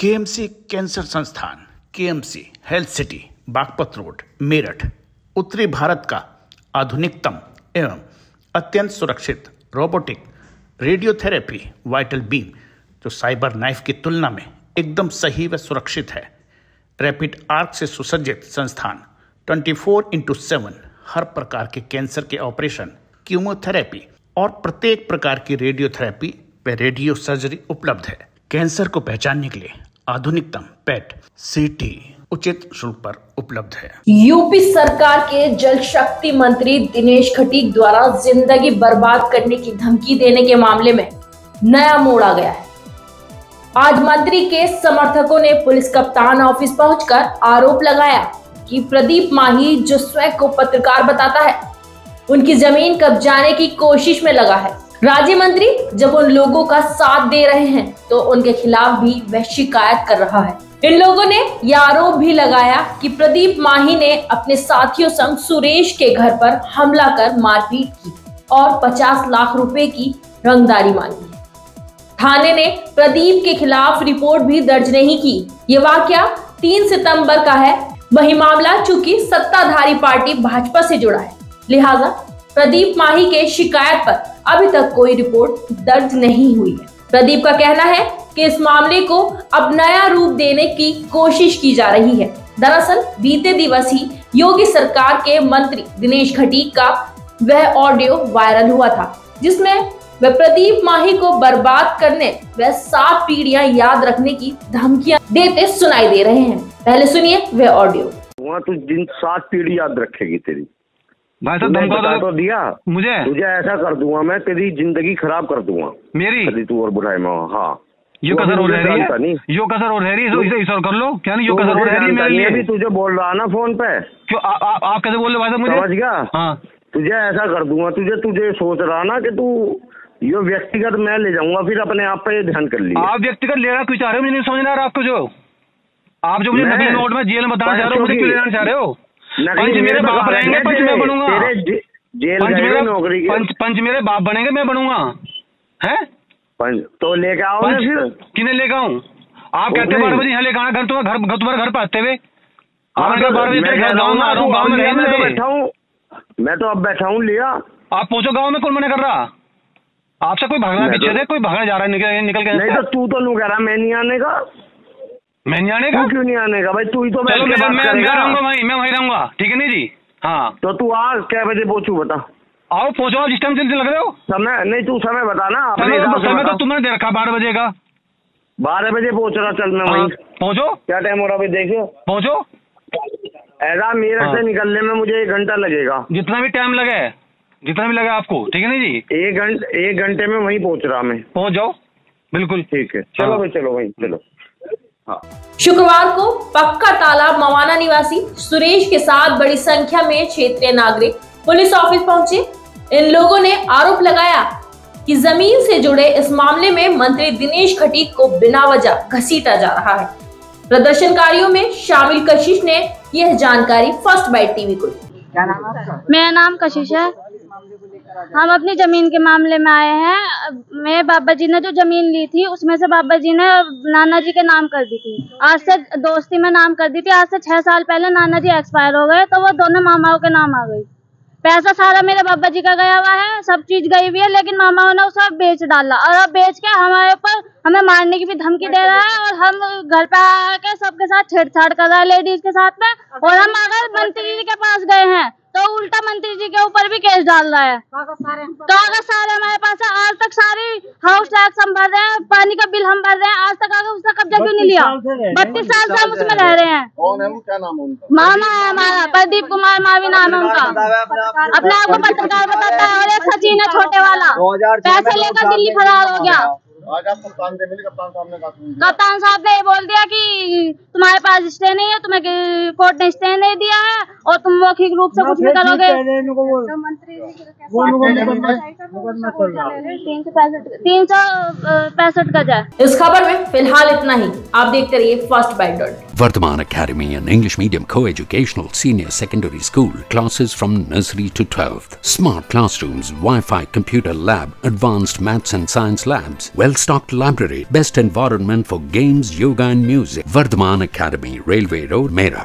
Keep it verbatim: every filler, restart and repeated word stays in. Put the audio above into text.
KMC cancer संस्थान, KMC health city, Baghpat road, Meerut, उत्तरी भारत का आधुनिकतम एवं अत्यंत सुरक्षित रोबोटिक रेडियोथेरेपी वाइटल बीम जो साइबर नाइफ की तुलना में एकदम सही व सुरक्षित है। रैपिड आर्क से सुसज्जित संस्थान चौबीस इंटू सात हर प्रकार के कैंसर के ऑपरेशन, कीमोथेरेपी और प्रत्येक प्रकार की रेडियोथेरेपी व रेडियो सर्जरी उपलब्ध है। कैंसर को पहचानने के लिए आधुनिकतम पेट सीटी उचित शुल्क पर उपलब्ध है। यूपी सरकार के जल शक्ति मंत्री दिनेश खटीक द्वारा जिंदगी बर्बाद करने की धमकी देने के मामले में नया मोड़ आ गया है। आज मंत्री के समर्थकों ने पुलिस कप्तान ऑफिस पहुंचकर आरोप लगाया कि प्रदीप माही, जो स्वयं को पत्रकार बताता है, उनकी जमीन कब्जाने की कोशिश में लगा है। राज्य मंत्री जब उन लोगों का साथ दे रहे हैं तो उनके खिलाफ भी वह शिकायत कर रहा है। इन लोगों ने यह आरोप भी लगाया कि प्रदीप माही ने अपने साथियों संग सुरेश के घर पर हमला कर मारपीट की और पचास लाख रुपए की रंगदारी मांगी। थाने ने प्रदीप के खिलाफ रिपोर्ट भी दर्ज नहीं की। ये वाकया तीन सितंबर का है। वही मामला चूंकि सत्ताधारी पार्टी भाजपा से जुड़ा है, लिहाजा प्रदीप माही के शिकायत पर अभी तक कोई रिपोर्ट दर्ज नहीं हुई है। प्रदीप का कहना है कि इस मामले को अब नया रूप देने की कोशिश की जा रही है। दरअसल बीते दिवस ही योगी सरकार के मंत्री दिनेश खटीक का वह ऑडियो वायरल हुआ था, जिसमें वह प्रदीप माही को बर्बाद करने व सात पीढ़ियां याद रखने की धमकियां देते सुनाई दे रहे हैं। पहले सुनिए वह ऑडियो। वहाँ तू जिन सात पीढ़ी याद रखेगी तेरी। भाई साहब धमका तो दिया मुझे, तुझे ऐसा कर दूंगा मैं, तेरी जिंदगी खराब कर दूंगा मेरी। यदि तू और बुढ़ाई में। हाँ यो कसर हो रही है, यो कसर हो रही है, इसे इसे कर लो। क्या नहीं यो कसर हो रही है मेरे लिए। भी तुझे बोल रहा ना फोन पे। क्यों आ, आ, आप कैसे बोल रहे भाई साहब मुझे? समझ गया? हाँ तुझे ऐसा कर दूंगा, तुझे तुझे सोच रहा ना कि तू यो व्यक्तिगत मैं ले जाऊंगा, फिर अपने आप पे ध्यान कर लिया। आप व्यक्तिगत लेना क्यों चाह रहे हो? मुझे नहीं समझ आ रहा आपको। जो आप जो मुझे नकली नोट में जेल में बताना चाह रहे हो, मुझे क्यों लेना चाह रहे हो? पंच मेरे बाप रहेंगे, पंच मैं बनूंगा। जेल नौकरी पंच पंच मेरे बाप बनेंगे, मैं बनूंगा। है पंच तो लेके आओ ना फिर। किन्हें लेके आऊँ? आप कहते हैं बारह बजे यहाँ लेके आना, घर तुम्हारा घर तुम्हारे घर पे आते हुए बारह बजे गाँव में आ रहा हूँ। गाँव में मैं तो बैठा हूँ, मैं तो अब बैठा हूँ। लिया आप पहुंचो गाँव में, कौन मना कर रहा? आपसे कोई भागना पीछे से, कोई भागना जा रहा है निकल निकल के। नहीं तो तू तो नहीं कह रहा मैं नहीं आने का। मैं नहीं आने का? क्यों नहीं आने का भाई? तू ही तो मैं रहूंगा वहीं, मैं वहीं रहूंगा। ठीक है नहीं जी? हाँ तो तू आ क्या बजे पहुंचू बता। आओ पहुंचो, जिस टाइम से लग रहे हो। समय नहीं, तू समय बता ना। समय तो, समय तो तुमने दे रखा बारह बजे का। बारह बजे पहुंच रहा, चल मैं वहीं। पहुंचो। क्या टाइम हो रहा भाई? देखो पहुंचो। ऐसा मेरठ से निकलने में मुझे एक घंटा लगेगा। जितना भी टाइम लगे, जितना भी लगे आपको। ठीक है नहीं जी? एक घंटे एक घंटे में वहीं पहुंच रहा मैं। पहुंच जाओ बिल्कुल। ठीक है चलो भाई, चलो वहीं चलो। हाँ। शुक्रवार को पक्का तालाब मवाना निवासी सुरेश के साथ बड़ी संख्या में क्षेत्रीय नागरिक पुलिस ऑफिस पहुंचे। इन लोगों ने आरोप लगाया कि जमीन से जुड़े इस मामले में मंत्री दिनेश खटीक को बिना वजह घसीटा जा रहा है। प्रदर्शनकारियों में शामिल कशिश ने यह जानकारी फर्स्ट बाइट टीवी को दी। क्या नाम है आपका? मेरा नाम कशिश है। हम अपनी जमीन के मामले में आए हैं। मेरे बाबा जी ने जो जमीन ली थी उसमें से बाबा जी ने नाना जी के नाम कर दी थी। आज से दोस्ती में नाम कर दी थी। आज से छह साल पहले नाना जी एक्सपायर हो गए तो वो दोनों मामाओं के नाम आ गई। पैसा सारा मेरे बाबा जी का गया हुआ है, सब चीज गई हुई है, लेकिन मामाओं ने उसे बेच डाला और अब बेच के हमारे ऊपर हमें मारने की भी धमकी दे रहा है। और हम घर पे आके सबके साथ छेड़छाड़ कर रहा है लेडीज के साथ में। और हम अगर मंत्री जी के पास गए हैं तो उल्टा मंत्री जी के ऊपर भी केस डाल रहा है। तो अगर सारे हमारे पास है, आज तक सारी हाउस टैक्स हम भर रहे हैं, पानी का बिल हम भर रहे हैं, आज तक आगे उसका कब्जा क्यों नहीं लिया? बत्तीस साल से हम उसमें रह रहे हैं। कौन है वो? क्या नाम है उनका? मामा है हमारा, प्रदीप कुमार मावी नाम है उनका। अपने आप को पत्रकार बताता है। और एक सचिन है छोटे वाला, पैसे लेकर दिल्ली फरार हो गया। आज आप कप्तान से मिले, कप्तान साहब ने कहा कप्तान साहब ने बोल दिया कि तुम्हारे पास स्टे नहीं है, तुम्हें कोर्ट ने स्टे नहीं दिया है और तुम मौखिक रूप से कुछ भी करोगे। तीन सौ पैंसठ गज है। इस खबर में फिलहाल इतना ही। आप देखते रहिए first bite dot. Vardhaman Academy, an English medium co-educational senior secondary school. Classes from nursery to twelfth. Smart classrooms, Wi-Fi computer lab, advanced maths and science labs, well-stocked library, best environment for games, yoga and music. Vardhaman Academy, Railway Road, Meerut.